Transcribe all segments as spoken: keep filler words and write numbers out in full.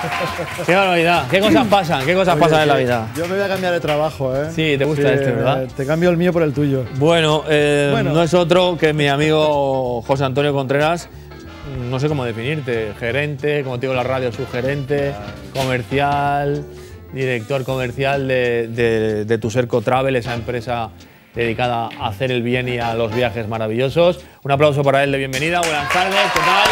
Qué barbaridad. ¿Qué cosas pasan? ¿Qué cosas Oye, pasan en la que vida? Yo me voy a cambiar de trabajo, ¿eh? Sí, te gusta este, ¿verdad? Te cambio el mío por el tuyo. Bueno, eh, Bueno. no es otro que mi amigo José Antonio Contreras. No sé cómo definirte. Gerente, como te digo en la radio, subgerente, comercial, director comercial de, de, de Tuserco Travel, esa empresa dedicada a hacer el bien y a los viajes maravillosos. Un aplauso para él de bienvenida. Buenas tardes, ¿qué tal?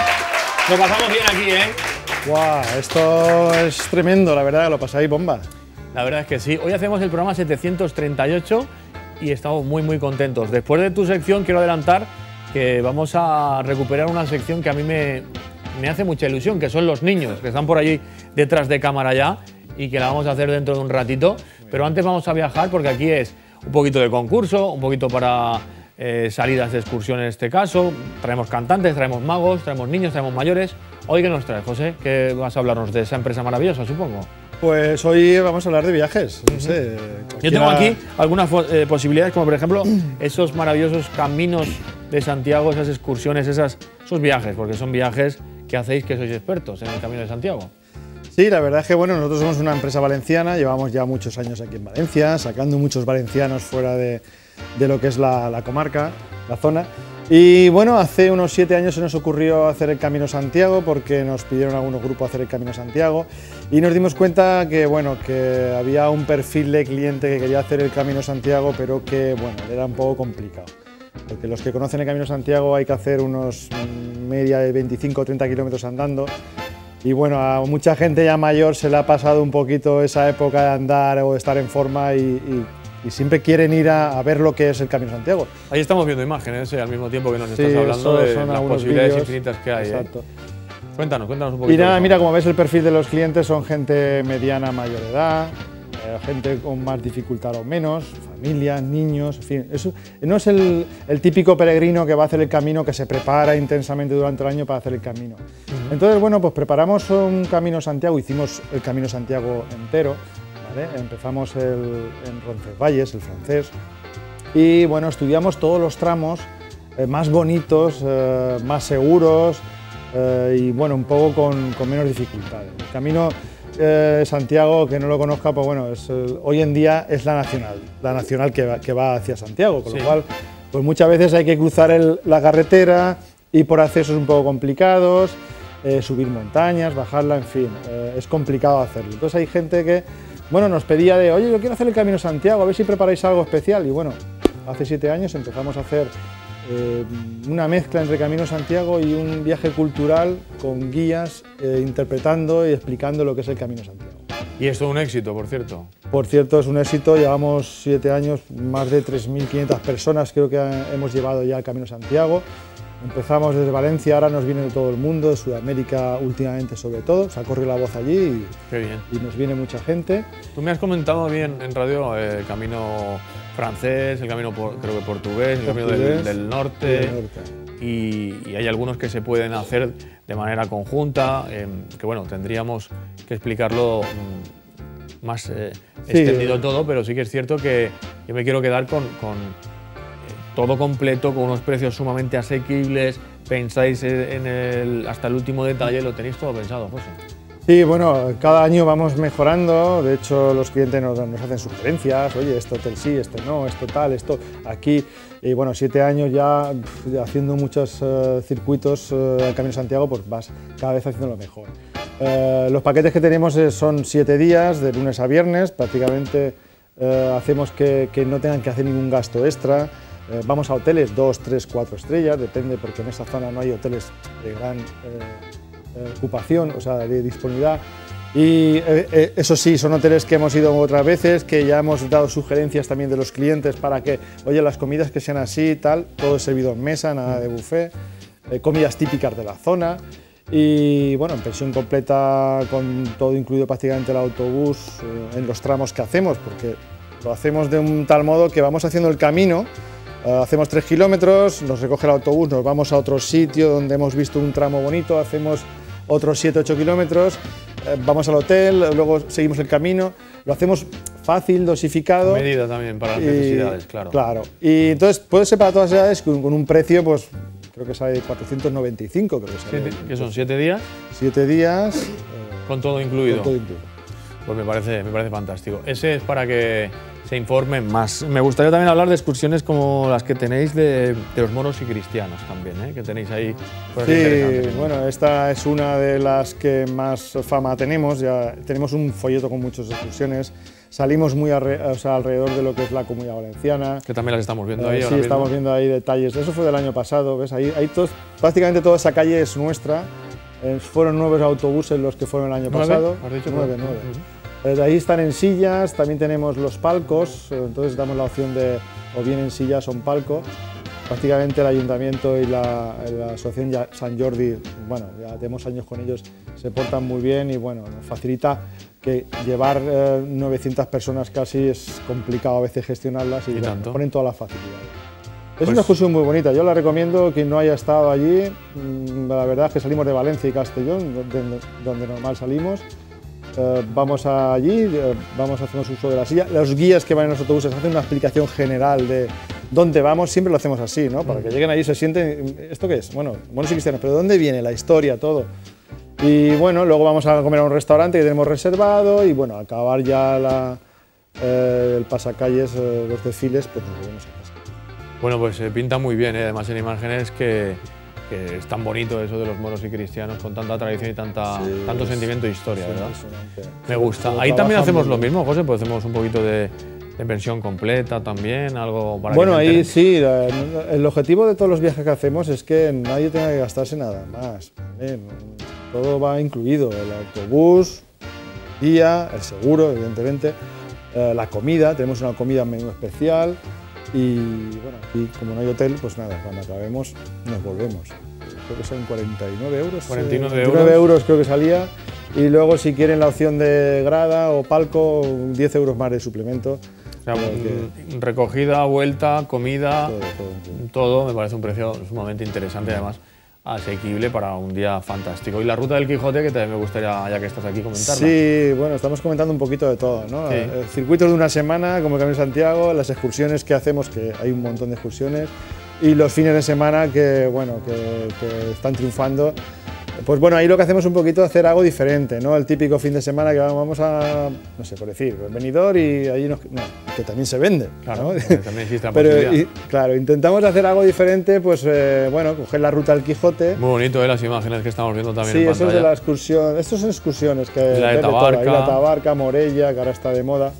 Lo pasamos bien aquí, ¿eh? Guau, esto es tremendo, la verdad, lo pasáis bomba. La verdad es que sí. Hoy hacemos el programa setecientos treinta y ocho y estamos muy, muy contentos. Después de tu sección, quiero adelantar que vamos a recuperar una sección que a mí me, me hace mucha ilusión, que son los niños, que están por allí detrás de cámara ya y que la vamos a hacer dentro de un ratito. Pero antes vamos a viajar porque aquí es un poquito de concurso, un poquito para eh, salidas de excursión en este caso. Traemos cantantes, traemos magos, traemos niños, traemos mayores. Hoy, ¿qué nos traes, José? ¿Qué vas a hablarnos de esa empresa maravillosa, supongo? Pues hoy vamos a hablar de viajes, no sé. Yo tengo aquí algunas eh, posibilidades, como por ejemplo esos maravillosos caminos de Santiago, esas excursiones, esas, esos viajes, porque son viajes que hacéis que sois expertos en el Camino de Santiago. Sí, la verdad es que bueno, nosotros somos una empresa valenciana, llevamos ya muchos años aquí en Valencia, sacando muchos valencianos fuera de, de lo que es la, la comarca, la zona. Y bueno, hace unos siete años se nos ocurrió hacer el Camino Santiago porque nos pidieron algunos grupos hacer el Camino Santiago y nos dimos cuenta que bueno, que había un perfil de cliente que quería hacer el Camino Santiago, pero que bueno, era un poco complicado. Porque los que conocen el Camino Santiago hay que hacer unos media de veinticinco o treinta kilómetros andando. Y bueno, a mucha gente ya mayor se le ha pasado un poquito esa época de andar o de estar en forma y, y, y siempre quieren ir a, a ver lo que es el Camino Santiago. Ahí estamos viendo imágenes, eh, al mismo tiempo que nos Sí, estás hablando eso de son las algunos posibilidades vídeos. infinitas que hay. Exacto. Eh. Cuéntanos, cuéntanos un poquito. Y nada, de eso. mira, como ves el perfil de los clientes son gente mediana, mayor edad, eh, gente con más dificultad o menos, familias, niños, en fin. Eso, no es el, el típico peregrino que va a hacer el camino, que se prepara intensamente durante el año para hacer el camino. Uh-huh. Entonces, bueno, pues preparamos un Camino Santiago, hicimos el Camino Santiago entero, ¿vale? Empezamos el, en Roncesvalles, el francés, y bueno, estudiamos todos los tramos eh, más bonitos, eh, más seguros, eh, y bueno, un poco con, con menos dificultades. El Camino eh, Santiago, que no lo conozca, pues bueno, es, el, hoy en día es la nacional, la nacional que va, que va hacia Santiago, con sí. lo cual, pues muchas veces hay que cruzar el, la carretera y por accesos un poco complicados, eh, subir montañas, bajarla, en fin, eh, es complicado hacerlo. Entonces hay gente que, bueno, nos pedía de, oye, yo quiero hacer el Camino Santiago, a ver si preparáis algo especial, y bueno, hace siete años empezamos a hacer Eh, una mezcla entre Camino Santiago y un viaje cultural con guías eh, interpretando y explicando lo que es el Camino Santiago. Y esto es un éxito, por cierto. Por cierto, es un éxito, llevamos siete años, más de tres mil quinientas personas creo que hemos llevado ya al Camino Santiago. Empezamos desde Valencia, ahora nos viene de todo el mundo, de Sudamérica últimamente sobre todo, se ha corrido la voz allí y, Qué bien. y nos viene mucha gente. Tú me has comentado bien en radio eh, el camino francés, el camino por, creo que portugués, el camino del, del norte, del norte. Y, y hay algunos que se pueden hacer de manera conjunta, eh, que bueno, tendríamos que explicarlo mm, más eh, sí, extendido eh. todo, pero sí que es cierto que yo me quiero quedar con, con todo completo, con unos precios sumamente asequibles. Pensáis en el, hasta el último detalle, lo tenéis todo pensado, José. Sí, bueno, cada año vamos mejorando, de hecho los clientes nos, nos hacen sugerencias, oye, esto hotel sí, este no, esto tal, esto aquí, y bueno, siete años ya, ya haciendo muchos uh, circuitos uh, en Camino Santiago, pues vas cada vez haciendo lo mejor. Uh, los paquetes que tenemos son siete días, de lunes a viernes, prácticamente uh, hacemos que, que no tengan que hacer ningún gasto extra. Eh, vamos a hoteles dos, tres, cuatro estrellas, depende porque en esta zona no hay hoteles de gran eh, eh, ocupación, o sea, de disponibilidad. Y eh, eh, eso sí, son hoteles que hemos ido otras veces, que ya hemos dado sugerencias también de los clientes para que, oye, las comidas que sean así, tal, todo es servido en mesa, nada de buffet, eh, comidas típicas de la zona. Y bueno, en pensión completa con todo incluido prácticamente el autobús eh, en los tramos que hacemos, porque lo hacemos de un tal modo que vamos haciendo el camino. Uh, hacemos tres kilómetros, nos recoge el autobús, nos vamos a otro sitio donde hemos visto un tramo bonito, hacemos otros siete ocho kilómetros, uh, vamos al hotel, luego seguimos el camino, lo hacemos fácil, dosificado. Medida también para las y, necesidades, claro. Claro, y entonces puede ser para todas las edades con, con un precio, pues creo que sale cuatrocientos noventa y cinco, creo que sale. ¿Siete? ¿Qué son, siete días? Siete días. Eh, Con todo incluido. Con todo incluido. Pues me parece, me parece fantástico. Ese es para que se informen más. Me gustaría también hablar de excursiones como las que tenéis de, de los moros y cristianos también, ¿eh? Que tenéis ahí cosas interesantes. Sí, bueno, esta es una de las que más fama tenemos. Ya tenemos un folleto con muchas excursiones. Salimos muy arre, o sea, alrededor de lo que es la Comunidad Valenciana. Que también las estamos viendo eh, ahí. Sí, ahora estamos mismo. viendo ahí detalles. Eso fue del año pasado, ¿ves? Ahí, ahí todos, prácticamente toda esa calle es nuestra. Eh, fueron nueve autobuses los que fueron el año ¿Nueve? pasado. ¿Has dicho? Nueve, nueve. Uh-huh. eh, ahí están en sillas, también tenemos los palcos, eh, entonces damos la opción de o bien en sillas o en palco. Prácticamente el Ayuntamiento y la, la Asociación San Jordi, bueno, ya tenemos años con ellos, se portan muy bien y bueno, nos facilita que llevar eh, novecientas personas casi es complicado a veces gestionarlas y, ¿Y bueno, tanto? nos ponen todas las facilidades. Es Pues una excursión muy bonita, yo la recomiendo, quien no haya estado allí, mmm, la verdad es que salimos de Valencia y Castellón, donde, donde normal salimos, eh, vamos allí, eh, vamos a hacer uso de la silla, los guías que van en los autobuses hacen una explicación general de dónde vamos, siempre lo hacemos así, ¿no? Para que lleguen allí y se sienten, ¿esto qué es? Bueno, monos y cristianos, pero ¿dónde viene la historia, todo? Y bueno, luego vamos a comer a un restaurante que tenemos reservado y bueno, al acabar ya la, eh, el pasacalles, eh, los desfiles, pues nos volvemos a casa. Bueno, pues se pinta muy bien, ¿eh? Además en imágenes que, que es tan bonito eso de los moros y cristianos con tanta tradición y tanta, Sí, tanto es- sentimiento e historia, es ¿verdad? impresionante. Me gusta. Todo Ahí también trabajan hacemos muy lo bien. mismo, José, pues hacemos un poquito de, de versión completa también, algo para Bueno, que se ahí enteren. sí, la- el objetivo de todos los viajes que hacemos es que nadie tenga que gastarse nada más. ¿vale? Todo va incluido, el autobús, el guía, el seguro, evidentemente, eh, la comida, tenemos una comida menú especial y bueno, aquí como no hay hotel, pues nada, cuando acabemos nos volvemos. Creo que son cuarenta y nueve euros. cuarenta y nueve eh, cuarenta y nueve euros. euros creo que salía. Y luego si quieren la opción de grada o palco, diez euros más de suplemento. O sea, Pero que- mm, recogida, vuelta, comida, todo, todo incluido. todo me parece un precio sumamente interesante, además asequible para un día fantástico. Y la ruta del Quijote, que también me gustaría, ya que estás aquí, comentarla. Sí, bueno, estamos comentando un poquito de todo, ¿no? Sí. Eh, Circuitos de una semana, como el Camino de Santiago, las excursiones que hacemos, que hay un montón de excursiones, y los fines de semana que, bueno, que, que están triunfando. Pues bueno, ahí lo que hacemos un poquito es hacer algo diferente, ¿no? El típico fin de semana que vamos a, no sé, por decir, el Benidorm y allí nos, no, que también se vende, Claro, ¿no? porque también existe la Pero, posibilidad. y- claro, intentamos hacer algo diferente, pues eh, bueno, coger la ruta del Quijote. Muy bonito, ¿eh? Las imágenes que estamos viendo también Sí, en eso es de pantalla. la excursión. Estos son excursiones que La de ves todo, Tabarca. ahí la Tabarca, Morella, que ahora está de moda.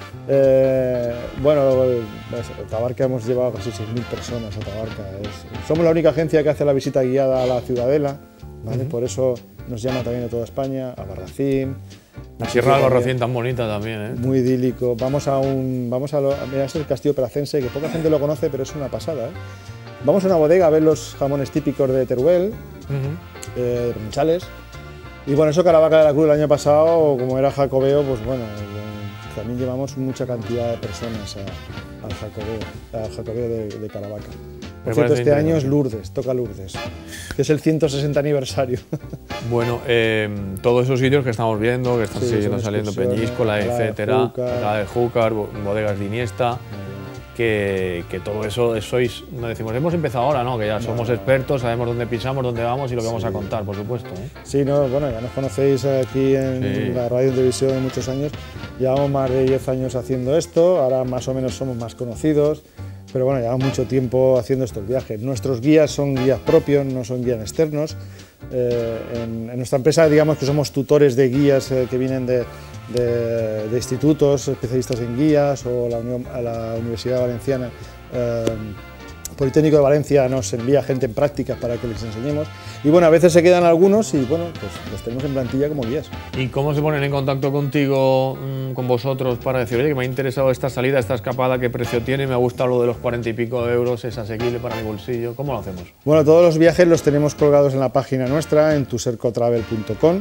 Eh, bueno, pues, Tabarca hemos llevado casi seis mil personas a Tabarca. Es- somos la única agencia que hace la visita guiada a la Ciudadela, ¿vale? Por eso nos llama también de toda España, a Barracín. La Sierra del También, Barracín tan bonita también, ¿eh? muy idílico. Vamos a un, vamos a, lo, a mira, este es el Castillo Pracense, que poca gente lo conoce, pero es una pasada, ¿eh? Vamos a una bodega a ver los jamones típicos de Teruel, Ujú. eh, de Provenchales. Y bueno, eso Caravaca de la Cruz el año pasado, como era jacobeo, pues bueno, eh, también llevamos mucha cantidad de personas a- al jacobeo, al jacobeo de, de Caravaca. Me Por cierto, parece este año es interesante. Lourdes, toca Lourdes, que es el ciento sesenta aniversario. Bueno, eh, todos esos sitios que estamos viendo, que están Sí, siguiendo son saliendo, excursiones, Peñíscola, Alcalá de etcétera, Júcar. Alcalá de Júcar, bo- bodegas de Iniesta, que, que todo eso sois, no decimos, hemos empezado ahora, ¿no? Que ya somos no. expertos, sabemos dónde pisamos, dónde vamos y lo que vamos a Sí. contar, por supuesto, ¿eh? Sí, no, bueno, ya nos conocéis aquí en Sí. la radio y televisión de muchos años. Llevamos más de diez años haciendo esto, ahora más o menos somos más conocidos, pero bueno, llevamos mucho tiempo haciendo estos viajes. Nuestros guías son guías propios, no son guías externos. Eh, en, en nuestra empresa, digamos que somos tutores de guías eh, que vienen de, de- de institutos especialistas en guías o la, Unión- a la Universidad Valenciana. eh, Politécnico de Valencia nos envía gente en prácticas para que les enseñemos. Y bueno, a veces se quedan algunos y bueno, pues los tenemos en plantilla como guías. ¿Y cómo se ponen en contacto contigo, mm, con vosotros, para decir, oye, que me ha interesado esta salida, esta escapada, qué precio tiene, me ha gustado lo de los cuarenta y pico de euros, es asequible para mi bolsillo? ¿Cómo lo hacemos? Bueno, todos los viajes los tenemos colgados en la página nuestra, en tusercotravel punto com,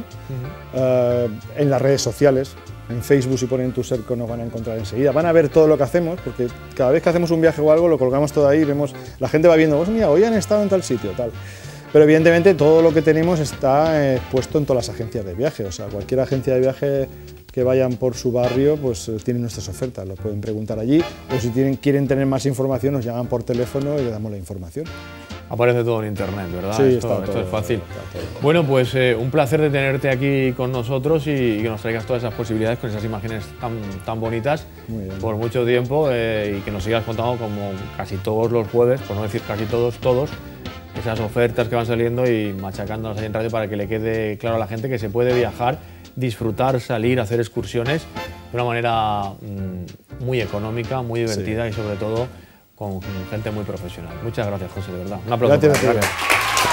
eh, en las redes sociales. En Facebook, si ponen Tuserco, nos van a encontrar enseguida. Van a ver todo lo que hacemos, porque cada vez que hacemos un viaje o algo, lo colgamos todo ahí, vemos, la gente va viendo, pues mira, hoy han estado en tal sitio, tal. Pero evidentemente todo lo que tenemos está eh, puesto en todas las agencias de viaje, o sea, cualquier agencia de viaje que vayan por su barrio, pues eh, tienen nuestras ofertas, lo pueden preguntar allí, o si tienen, quieren tener más información, nos llaman por teléfono y le damos la información. aparece todo en internet, ¿verdad? Sí, esto, está esto todo, es fácil. está todo. Bueno, pues eh, un placer de tenerte aquí con nosotros y, y que nos traigas todas esas posibilidades con esas imágenes tan, tan bonitas Muy bien. por mucho tiempo eh, y que nos sigas contando como casi todos los jueves, por no decir casi todos, todos, esas ofertas que van saliendo y machacándonos ahí en radio para que le quede claro a la gente que se puede viajar, disfrutar, salir, hacer excursiones de una manera mmm, muy económica, muy divertida sí. y sobre todo con gente muy profesional. Muchas gracias, José, de verdad. Un aplauso. Gracias, para, gracias.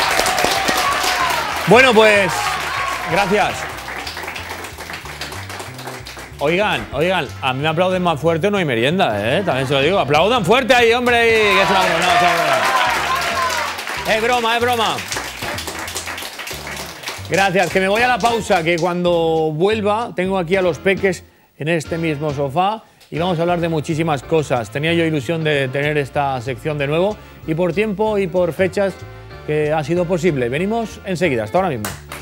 Bueno, pues gracias. Oigan, oigan, a mí me aplauden más fuerte, no hay merienda, ¿eh? También se lo digo. Aplaudan fuerte ahí, hombre, que es una broma. No, es una broma. Es broma, es broma. Gracias, que me voy a la pausa, que cuando vuelva tengo aquí a los peques en este mismo sofá y vamos a hablar de muchísimas cosas. Tenía yo ilusión de tener esta sección de nuevo y por tiempo y por fechas que ha sido posible. Venimos enseguida, hasta ahora mismo.